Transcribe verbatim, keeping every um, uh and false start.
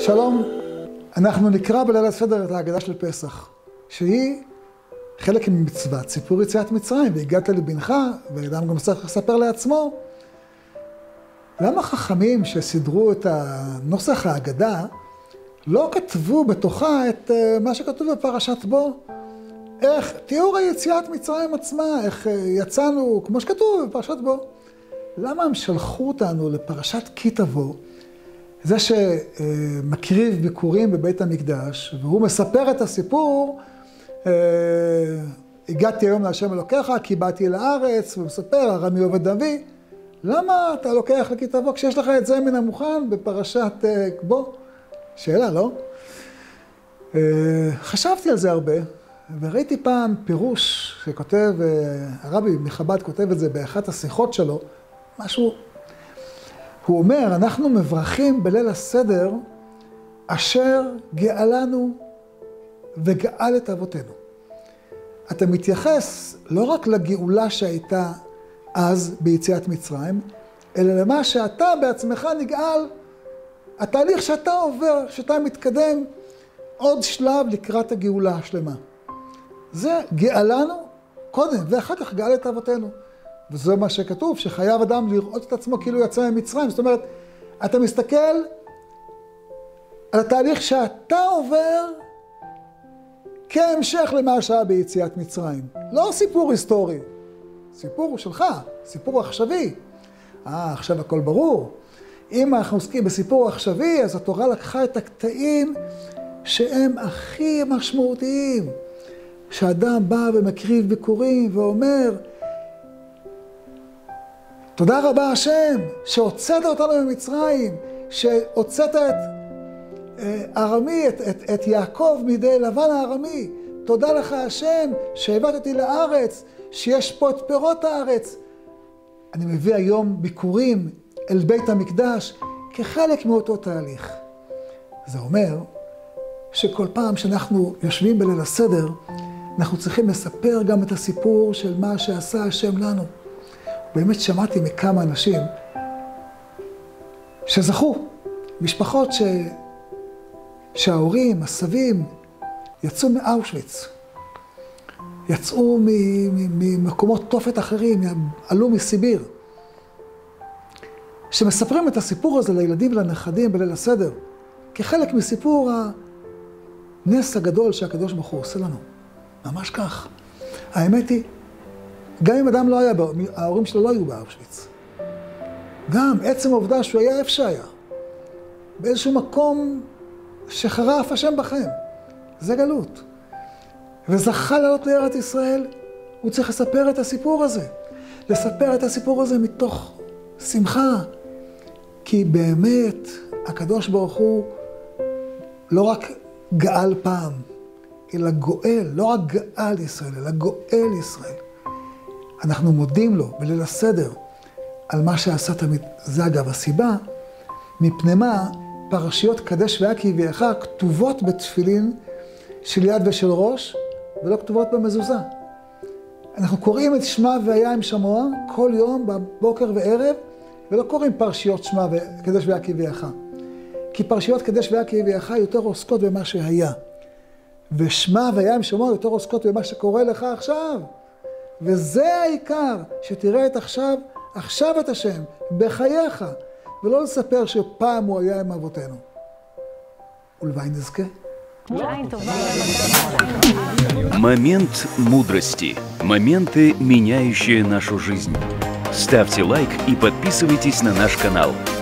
שלום, אנחנו נקרא בליל הסדר את ההגדה של פסח, שהיא חלק ממצוות סיפור יציאת מצרים, והגעת לבנך, ואדם גם צריך לספר לעצמו. למה חכמים שסידרו את הנוסח ההגדה לא כתבו בתוכה את מה שכתוב בפרשת בו? איך תיאור היציאת מצרים עצמה, איך יצאנו, כמו שכתוב בפרשת בו. למה הם שלחו אותנו לפרשת כי תבוא? זה שמקריב ביקורים בבית המקדש, והוא מספר את הסיפור, הגעתי היום להשם אלוקיך, כי באתי לארץ, ומספר, הרמי עובד אבי. למה אתה לוקח לכי תבוא כשיש לך את זה מן המוכן בפרשת בו? שאלה, לא? חשבתי על זה הרבה, וראיתי פעם פירוש שכותב, הרבי מחב"ד כותב את זה באחת השיחות שלו, משהו, הוא אומר, אנחנו מברכים בליל הסדר, אשר גאלנו וגאל את אבותינו. אתה מתייחס לא רק לגאולה שהייתה אז ביציאת מצרים, אלא למה שאתה בעצמך נגאל, התהליך שאתה עובר, שאתה מתקדם עוד שלב לקראת הגאולה השלמה. זה גאלנו קודם, ואחר כך גאל את אבותינו. וזה מה שכתוב, שחייב אדם לראות את עצמו כאילו יצא ממצרים. זאת אומרת, אתה מסתכל על התהליך שאתה עובר כהמשך למה שהיה ביציאת מצרים. לא סיפור היסטורי, סיפור שלך, סיפור עכשווי. אה, עכשיו הכל ברור. אם אנחנו עוסקים בסיפור עכשווי, אז התורה לקחה את הקטעים שהם הכי משמעותיים. שאדם בא ומקריב ביקורים ואומר, תודה רבה השם, שהוצאת אותנו ממצרים, שהוצאת את ארמי, את, את, את יעקב מידי לבן הארמי. תודה לך השם, שהבאת אותי לארץ, שיש פה את פירות הארץ. אני מביא היום ביקורים אל בית המקדש כחלק מאותו תהליך. זה אומר שכל פעם שאנחנו יושבים בליל הסדר, אנחנו צריכים לספר גם את הסיפור של מה שעשה השם לנו. באמת שמעתי מכמה אנשים שזכו, משפחות ש... שההורים, הסבים, יצאו מאושוויץ, יצאו ממקומות תופת אחרים, עלו מסיביר, שמספרים את הסיפור הזה לילדים ולנכדים בליל הסדר, כחלק מסיפור הנס הגדול שהקדוש ברוך הוא עושה לנו. ממש כך. האמת היא, גם אם אדם לא היה, ההורים שלו לא היו באושוויץ. גם עצם העובדה שהוא היה איפה שהיה, באיזשהו מקום שחרף השם בכם. זה גלות. וזכה לעלות לארץ ישראל, הוא צריך לספר את הסיפור הזה. לספר את הסיפור הזה מתוך שמחה. כי באמת, הקדוש ברוך הוא לא רק גאל פעם, אלא גואל, לא רק גאל ישראל, אלא גואל ישראל. אנחנו מודים לו בליל הסדר על מה שעשה תמיד. זה אגב הסיבה, מפני מה פרשיות קדש והיה כי הביאך כתובות בתפילין של יד ושל ראש, ולא כתובות במזוזה. אנחנו קוראים את שמע והיה עם שמוע כל יום בבוקר וערב, ולא קוראים פרשיות שמע וקדש והיה כי הביאך. כי פרשיות קדש והיה כי הביאך יותר עוסקות במה שהיה. ושמע והיה עם שמוע יותר עוסקות במה שקורה לך עכשיו. וזה העיקר, שתראה את עכשיו, עכשיו את השם, בחייך, ולא לספר שפעם הוא היה עם אבותינו. ולוואי נזכה. Момент мудрости. Моменты, меняющие нашу жизнь. Ставьте лайк и подписывайтесь на наш канал.